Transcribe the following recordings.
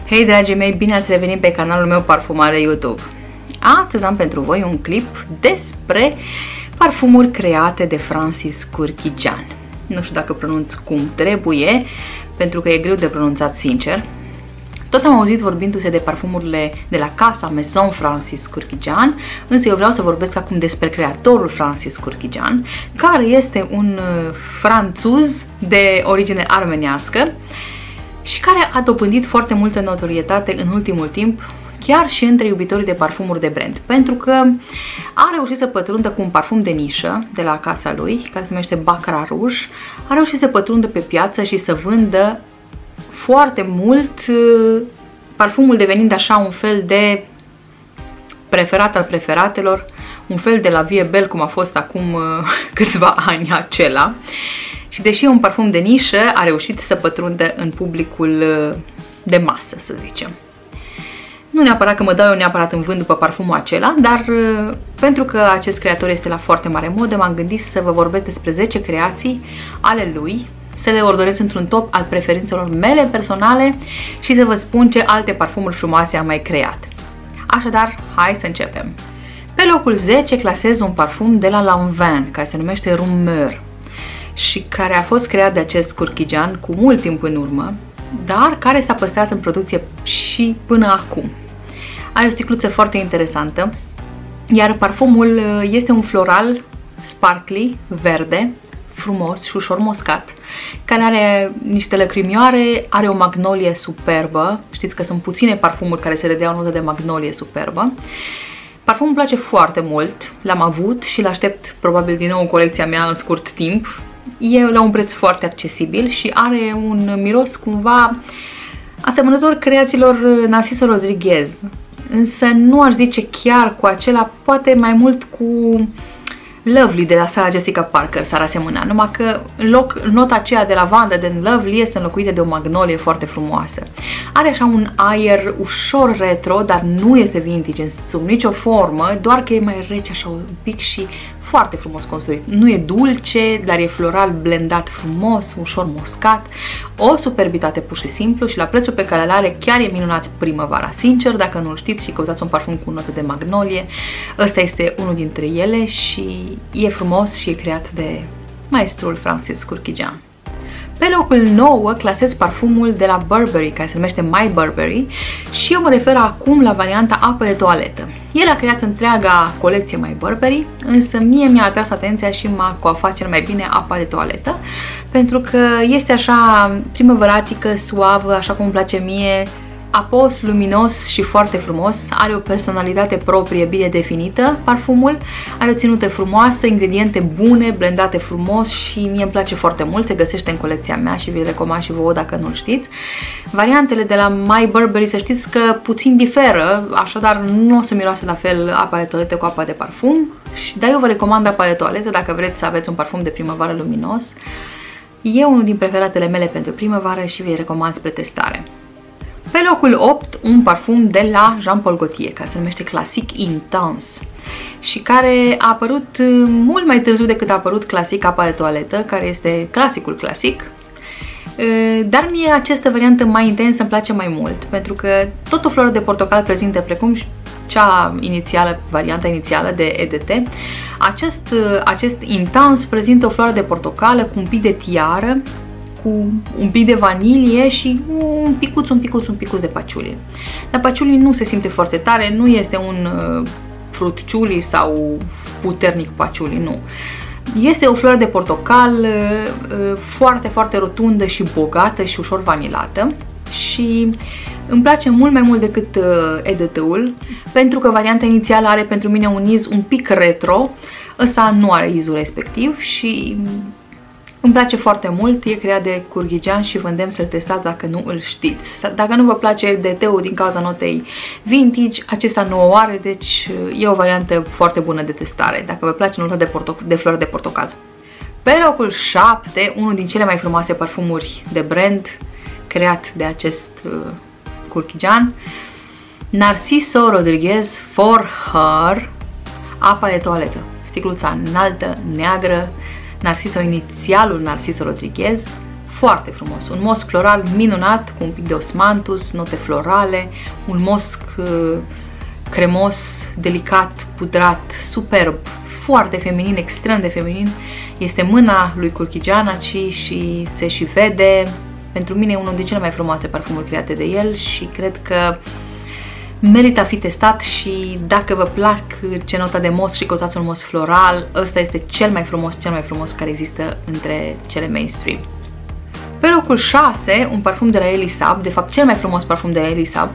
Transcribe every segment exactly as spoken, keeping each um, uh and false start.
Hei dragii mei, bine ați revenit pe canalul meu Parfumare YouTube. Astăzi am pentru voi un clip despre parfumuri create de Francis Kurkdjian. Nu știu dacă pronunț cum trebuie, pentru că e greu de pronunțat sincer. Toți am auzit vorbindu-se de parfumurile de la casa Maison Francis Kurkdjian, însă eu vreau să vorbesc acum despre creatorul Francis Kurkdjian, care este un franțuz de origine armenească și care a dobândit foarte multă notorietate în ultimul timp, chiar și între iubitorii de parfumuri de brand, pentru că a reușit să pătrundă cu un parfum de nișă de la casa lui, care se numește Baccarat Rouge, a reușit să pătrundă pe piață și să vândă foarte mult, parfumul devenind așa un fel de preferat al preferatelor, un fel de la Vie Belle cum a fost acum câțiva ani acela. Și deși e un parfum de nișă, a reușit să pătrundă în publicul de masă, să zicem. Nu neapărat că mă dau eu neapărat în vânt după parfumul acela, dar pentru că acest creator este la foarte mare modă, m-am gândit să vă vorbesc despre zece creații ale lui, să le ordonez într-un top al preferințelor mele personale și să vă spun ce alte parfumuri frumoase am mai creat. Așadar, hai să începem. Pe locul zece clasez un parfum de la Lanvin, care se numește Rumeur și care a fost creat de acest Kurkdjian cu mult timp în urmă, dar care s-a păstrat în producție și până acum. Are o sticluță foarte interesantă, iar parfumul este un floral sparkly, verde, frumos și ușor muscat, care are niște lăcrimioare, are o magnolie superbă. Știți că sunt puține parfumuri care se redea o notă de magnolie superbă. Parfumul îmi place foarte mult, l-am avut și l-aștept probabil din nou în colecția mea în scurt timp. E la un preț foarte accesibil și are un miros cumva asemănător creațiilor Narciso Rodriguez, însă nu aș zice chiar cu acela, poate mai mult cu Lovely de la Sarah Jessica Parker s-ar asemăna, numai că în loc, nota aceea de lavandă din Lovely este înlocuită de o magnolie foarte frumoasă. Are așa un aer ușor retro, dar nu este vintage sub nicio formă, doar că e mai rece așa un pic și foarte frumos construit. Nu e dulce, dar e floral blendat frumos, ușor muscat, o superbitate pur și simplu și la prețul pe care îl are chiar e minunat primăvara. Sincer, dacă nu-l știți și căutați un parfum cu notă de magnolie, ăsta este unul dintre ele și e frumos și e creat de maestrul Francis Kurkdjian. Pe locul nouă clasez parfumul de la Burberry, care se numește My Burberry și eu mă refer acum la varianta apă de toaletă. El a creat întreaga colecție My Burberry, însă mie mi-a atras atenția și m-a coafat cel mai bine apa de toaletă, pentru că este așa primăvăratică, suavă, așa cum îmi place mie, apos, luminos și foarte frumos. Are o personalitate proprie bine definită parfumul, are o ținută frumoasă, ingrediente bune, blendate frumos și mie îmi place foarte mult. Se găsește în colecția mea și vi-l recomand și vouă dacă nu-l știți. Variantele de la My Burberry să știți că puțin diferă, așadar nu o să miroase la fel apa de toaletă cu apa de parfum, dar eu vă recomand apa de toaletă dacă vreți să aveți un parfum de primăvară luminos. E unul din preferatele mele pentru primăvară și vi-l recomand spre testare. Pe locul opt, un parfum de la Jean Paul Gaultier, care se numește Classic Intense și care a apărut mult mai târziu decât a apărut Classic apa de toaletă, care este clasicul clasic. Dar mie această variantă mai intensă îmi place mai mult, pentru că tot o floare de portocal prezintă, precum cea inițială, varianta inițială de E D T. Acest, acest Intense prezintă o floare de portocală cu un pic de tiară, cu un pic de vanilie și un picuț, un picuț, un picuț de patchouli. Dar patchouli nu se simte foarte tare, nu este un uh, frucciuli sau puternic patchouli, nu. Este o floare de portocal uh, foarte, foarte rotundă și bogată și ușor vanilată și îmi place mult mai mult decât uh, E D T-ul, pentru că varianta inițială are pentru mine un iz un pic retro, ăsta nu are izul respectiv și îmi place foarte mult, e creat de Kurkdjian și vă îndemn să-l testați dacă nu îl știți. Dacă nu vă place D T-ul din cauza notei vintage, acesta nu o are, deci e o variantă foarte bună de testare, dacă vă place nota de, de flori de portocal. Pe locul șapte, unul din cele mai frumoase parfumuri de brand creat de acest uh, Kurkdjian, Narciso Rodriguez For Her, apa de toaletă. Sticluța înaltă, neagră, Narciso inițialul Narciso Rodriguez, foarte frumos, un mosc floral minunat cu un pic de osmanthus, note florale, un mosc uh, cremos, delicat, pudrat, superb, foarte feminin, extrem de feminin. Este mâna lui Kurkdjian aici și se și vede. Pentru mine e unul dintre cele mai frumoase parfumuri create de el și cred că merită a fi testat și dacă vă plac cenota de mosc și căutați un mosc floral, ăsta este cel mai frumos, cel mai frumos care există între cele mainstream. Pe locul șase, un parfum de la Elisab, de fapt cel mai frumos parfum de la Elisab,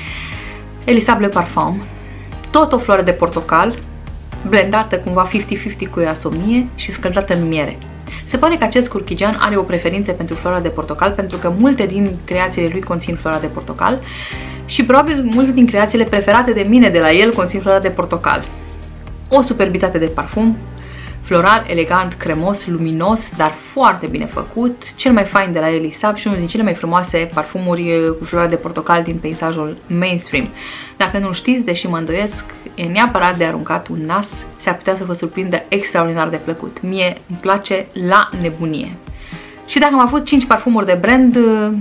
Elisab Le Parfum, tot o floare de portocal, blendată cumva cincizeci cincizeci cu iasomie și scăldată în miere. Se pare că acest Kurkdjian are o preferință pentru flora de portocal, pentru că multe din creațiile lui conțin flora de portocal și probabil multe din creațiile preferate de mine de la el conțin flora de portocal. O superbitate de parfum, floral, elegant, cremos, luminos, dar foarte bine făcut, cel mai fain de la Elisab și unul din cele mai frumoase parfumuri cu flora de portocal din peisajul mainstream. Dacă nu știți, deși mă îndoiesc, e neapărat de aruncat un nas, s-ar putea să vă surprindă extraordinar de plăcut. Mie îmi place la nebunie. Și dacă am avut cinci parfumuri de brand,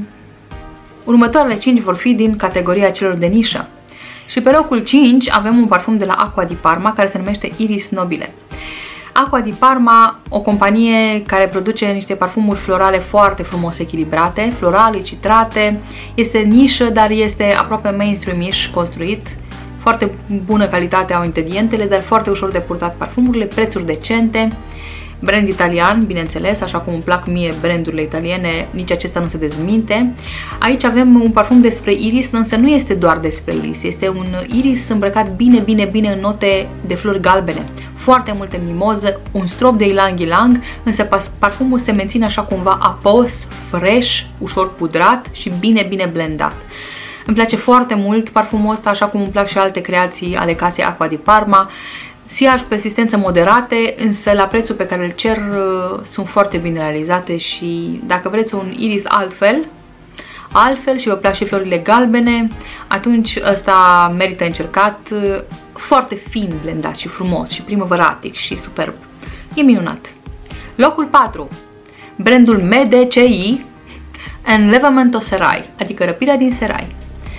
următoarele cinci vor fi din categoria celor de nișă. Și pe locul cinci avem un parfum de la Acqua di Parma care se numește Iris Nobile. Acqua di Parma, o companie care produce niște parfumuri florale foarte frumos echilibrate, florale, citrate, este nișă, dar este aproape mainstream-ish construit, foarte bună calitate au ingredientele, dar foarte ușor de purtat parfumurile, prețuri decente, brand italian, bineînțeles, așa cum îmi plac mie brandurile italiene, nici acesta nu se dezminte. Aici avem un parfum despre iris, însă nu este doar despre iris, este un iris îmbrăcat bine, bine, bine în note de flori galbene. Foarte multe mimoză, un strop de ylang ylang, însă parfumul se menține așa cumva apos, fresh, ușor pudrat și bine, bine blendat. Îmi place foarte mult parfumul ăsta, așa cum îmi plac și alte creații ale casei Acqua di Parma. Siaj, persistență moderate, însă la prețul pe care îl cer sunt foarte bine realizate și dacă vreți un iris altfel, altfel și vă plac și florile galbene, atunci ăsta merită încercat, foarte fin blendat și frumos și primăvăratic și superb. E minunat. Locul patru. Brandul M D C I Enlèvement au Sérail, adică răpirea din Serai.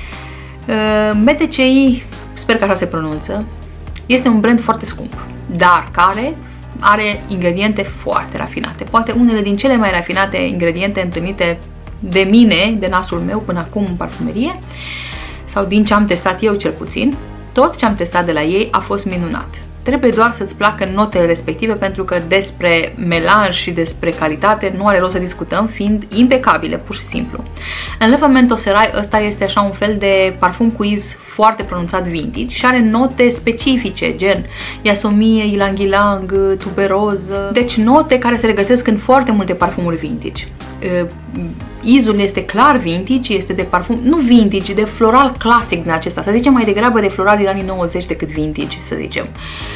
M D C I, sper că așa se pronunță, este un brand foarte scump, dar care are ingrediente foarte rafinate. Poate unele din cele mai rafinate ingrediente întâlnite de mine, de nasul meu până acum în parfumerie, sau din ce am testat eu cel puțin. Tot ce am testat de la ei a fost minunat. Trebuie doar să-ți placă notele respective, pentru că despre melanj și despre calitate nu are rost să discutăm, fiind impecabile, pur și simplu. Enlèvement au Sérail ăsta este așa un fel de parfum cu iz foarte pronunțat vintage și are note specifice, gen iasomie, ylang ylang, tuberoză, deci note care se regăsesc în foarte multe parfumuri vintage. Izul este clar vintage, este de parfum, nu vintage, de floral clasic din acesta, să zicem mai degrabă de floral din anii nouăzeci decât vintage, să zicem.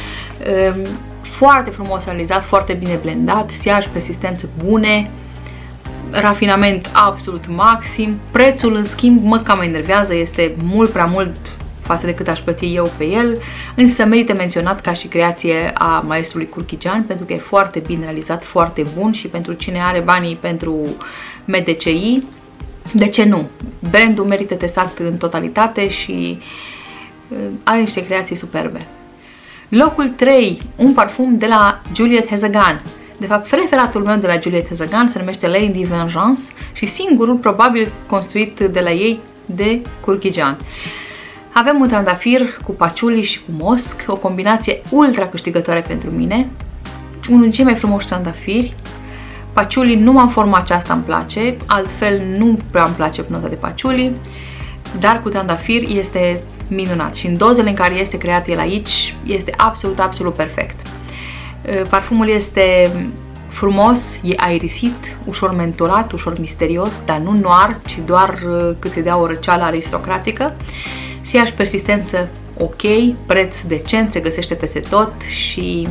Foarte frumos realizat, foarte bine blendat, siaj, persistență bune, rafinament absolut maxim. Prețul, în schimb, mă cam enervează, este mult prea mult față de cât aș plăti eu pe el, însă merită menționat ca și creație a maestrului Kurkdjian, pentru că e foarte bine realizat, foarte bun și pentru cine are banii pentru M D C I, de ce nu? Brandul merită testat în totalitate și are niște creații superbe. Locul trei, un parfum de la Juliette Hezegan. De fapt, preferatul meu de la Juliette Hezegan se numește Lady Vengeance și singurul probabil construit de la ei de Kurkdjian. Avem un trandafir cu paciuli și cu mosc, o combinație ultra câștigătoare pentru mine. Unul din cei mai frumoși trandafiri. Paciuli nu am forma aceasta, îmi place, altfel nu prea îmi place nota de paciuli, dar cu trandafir este minunat și în dozele în care este creat el aici este absolut, absolut perfect. Parfumul este frumos, e aerisit, ușor mentolat, ușor misterios, dar nu noir, ci doar cât îi dea o răceală aristocratică. Siaj, persistență ok, preț decent, se găsește peste tot și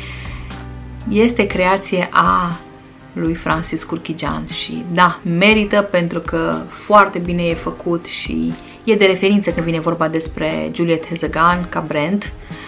este creație a lui Francis Kurkdjian și da, merită pentru că foarte bine e făcut și e de referință când vine vorba despre Juliette Hezegan ca brand.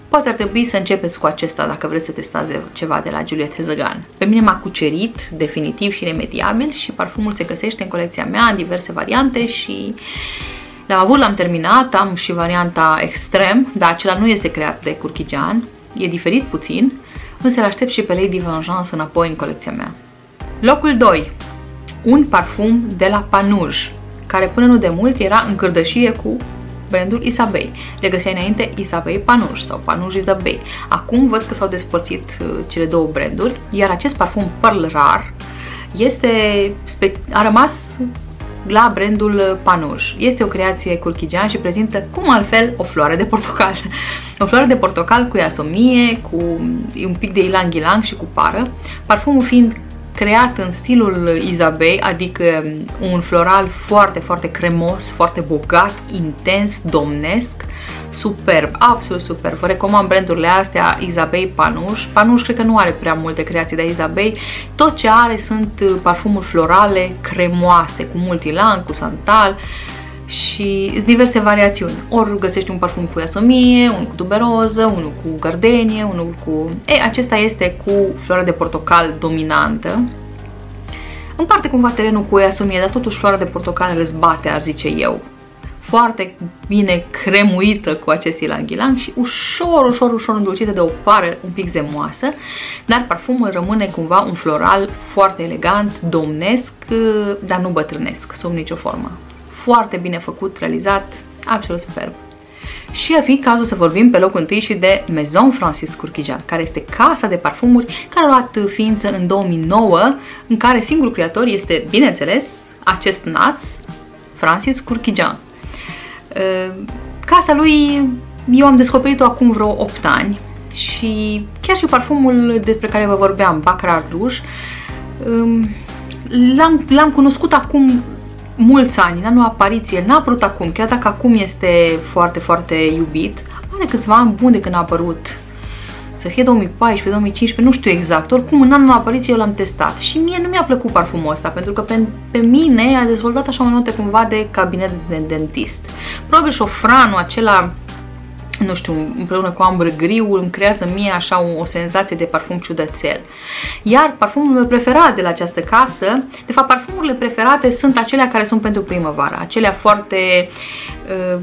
poate ar trebui să începeți cu acesta dacă vreți să testați ceva de la Juliette Hezegan. Pe mine m-a cucerit definitiv și iremediabil și parfumul se găsește în colecția mea în diverse variante și l-am avut, l-am terminat, am și varianta Extrem, dar acela nu este creat de Courkijan, e diferit puțin, însă l-aștept și pe Lady Vengeance înapoi în colecția mea. Locul doi. Un parfum de la Panurge, care până nu de mult era în cârdășie cu brandul Isabey. Le găseai înainte Isabey Panurge sau Panurge Isabey. Acum văd că s-au despărțit uh, cele două branduri, iar acest parfum Pearl Rare este, a rămas la brandul Panurge. Este o creație Courkijan și prezintă cum altfel o floare de portocal. O floare de portocal cu iasomie, cu un pic de ilang ilang și cu pară. Parfumul fiind creat în stilul Isabey, adică un floral foarte, foarte cremos, foarte bogat, intens, domnesc, superb, absolut superb. Vă recomand brandurile astea, Isabey, Panurge. Panurge cred că nu are prea multe creații, dar Isabey tot ce are sunt parfumuri florale cremoase, cu mult ilang, cu santal și diverse variațiuni. Ori găsești un parfum cu iasomie, unul cu tuberoză, unul cu gardenie, unul cu... Ei, acesta este cu floarea de portocal dominantă. Împarte cumva terenul cu iasomie, dar totuși floarea de portocal răzbate, ar zice eu. Foarte bine cremuită cu acest ilang-ilang și ușor, ușor, ușor îndulcită de o pară un pic zemoasă, dar parfumul rămâne cumva un floral foarte elegant, domnesc, dar nu bătrânesc, sub nicio formă. Foarte bine făcut, realizat, absolut superb. Și ar fi cazul să vorbim pe locul întâi și de Maison Francis Courkijan, care este casa de parfumuri care a luat ființă în două mii nouă, în care singurul creator este, bineînțeles, acest nas, Francis Courkijan. Casa lui eu am descoperit-o acum vreo opt ani și chiar și parfumul despre care vă vorbeam, Baccarat Rouge, l-am cunoscut acum mulți ani, în anul apariție, n-a apărut acum, chiar dacă acum este foarte, foarte iubit. Are câțiva ani buni de când a apărut, să fie două mii paisprezece două mii cincisprezece, nu știu exact, oricum în anul apariție eu l-am testat și mie nu mi-a plăcut parfumul ăsta, pentru că pe, pe mine a dezvoltat așa o notă cumva de cabinet de dentist. Probabil șofranul acela, nu știu, împreună cu ambră griu, îmi creează mie așa o, o senzație de parfum ciudățel. Iar parfumul meu preferat de la această casă, de fapt parfumurile preferate sunt acelea care sunt pentru primăvară, acelea foarte uh,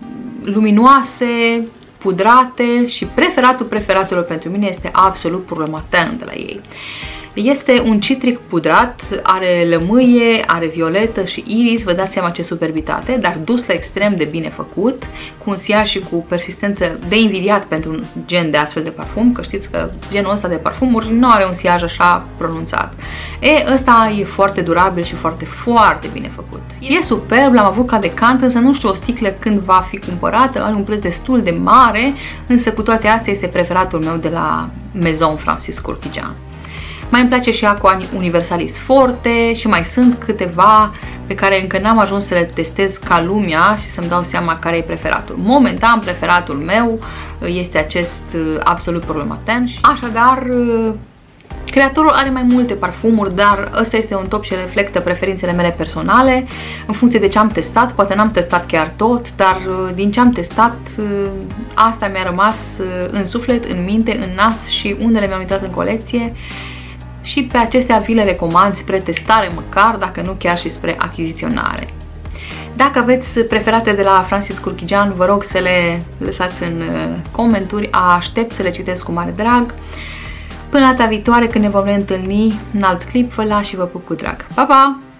luminoase, pudrate și preferatul preferatelor pentru mine este absolut Pour le Matin de la ei. Este un citric pudrat, are lămâie, are violetă și iris, vă dați seama ce superbitate, dar dus la extrem de bine făcut, cu un siaj și cu persistență de invidiat pentru un gen de astfel de parfum, că știți că genul ăsta de parfumuri nu are un siaj așa pronunțat. E, ăsta e foarte durabil și foarte, foarte bine făcut. E superb, l-am avut ca decant, însă nu știu o sticlă când va fi cumpărată, are un preț destul de mare, însă cu toate astea este preferatul meu de la Maison Francis Courkijan. Mai îmi place și Aqua Universalis Forte și mai sunt câteva pe care încă n-am ajuns să le testez ca lumea și să-mi dau seama care e preferatul. Momentan preferatul meu este acest Absolut Pour le Matin. Așadar, creatorul are mai multe parfumuri, dar ăsta este un top și reflectă preferințele mele personale în funcție de ce am testat. Poate n-am testat chiar tot, dar din ce am testat, asta mi-a rămas în suflet, în minte, în nas și unele mi-au intrat în colecție. Și pe acestea vi le recomand spre testare măcar, dacă nu chiar și spre achiziționare. Dacă aveți preferate de la Francis Courkijan, vă rog să le lăsați în comentarii, aștept să le citesc cu mare drag. Până data viitoare când ne vom reîntâlni în alt clip, vă las și vă pup cu drag. Pa, pa!